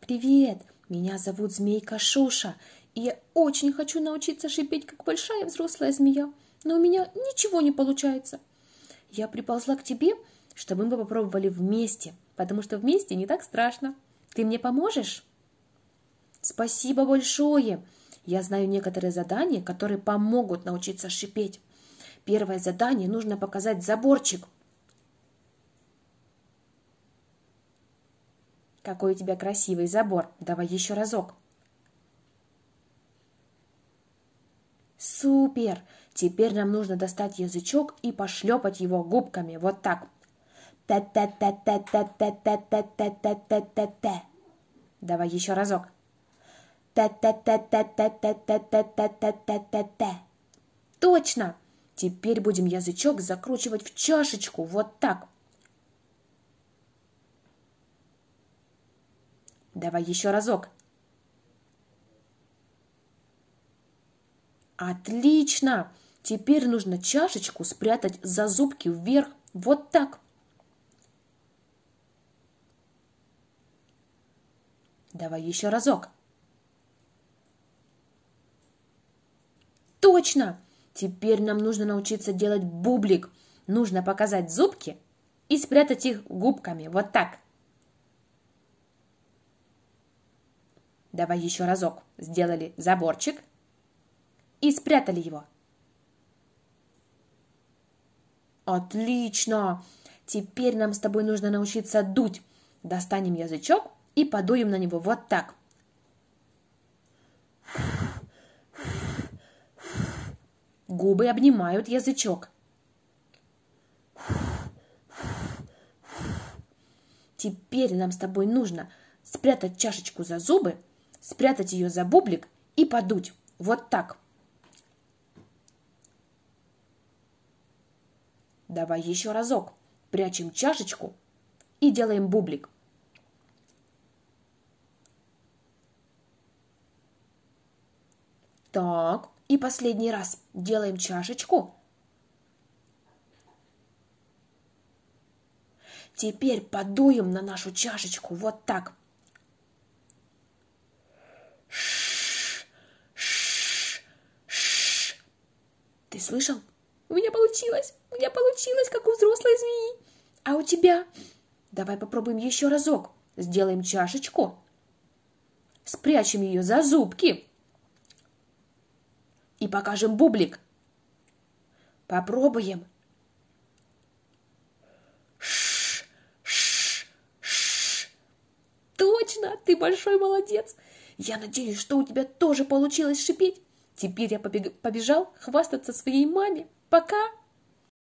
Привет, меня зовут Змейка Шуша, и я очень хочу научиться шипеть, как большая взрослая змея, но у меня ничего не получается. Я приползла к тебе, чтобы мы попробовали вместе, потому что вместе не так страшно. Ты мне поможешь? Спасибо большое. Я знаю некоторые задания, которые помогут научиться шипеть. Первое задание — нужно показать заборчик. Какой у тебя красивый забор. Давай еще разок. Супер! Теперь нам нужно достать язычок и пошлепать его губками. Вот так. Та-та-та-та-та-та-та-та-та-та-та-та. Давай еще разок. Та-та-та-та-та-та-та-та-та-та-та. Точно! Теперь будем язычок закручивать в чашечку. Вот так. Давай еще разок. Отлично! Теперь нужно чашечку спрятать за зубки вверх. Вот так. Давай еще разок. Точно! Теперь нам нужно научиться делать бублик. Нужно показать зубки и спрятать их губками. Вот так. Давай еще разок. Сделали заборчик и спрятали его. Отлично! Теперь нам с тобой нужно научиться дуть. Достанем язычок и подуем на него вот так. Губы обнимают язычок. Теперь нам с тобой нужно спрятать чашечку за зубы, спрятать ее за бублик и подуть. Вот так. Давай еще разок. Прячем чашечку и делаем бублик. Так, и последний раз. Делаем чашечку. Теперь подуем на нашу чашечку. Вот так. Ты слышал? У меня получилось, как у взрослой змеи. А у тебя? Давай попробуем еще разок. Сделаем чашечку. Спрячем ее за зубки. И покажем бублик. Попробуем. Точно, ты большой молодец. Я надеюсь, что у тебя тоже получилось шипеть. Теперь я побежал хвастаться своей маме. Пока!